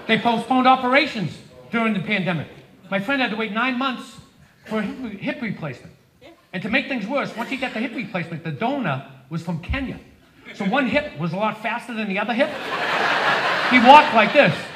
They postponed operations during the pandemic. My friend had to wait 9 months for a hip replacement. And to make things worse, once he got the hip replacement, the donor was from Kenya. So one hip was a lot faster than the other hip. He walked like this.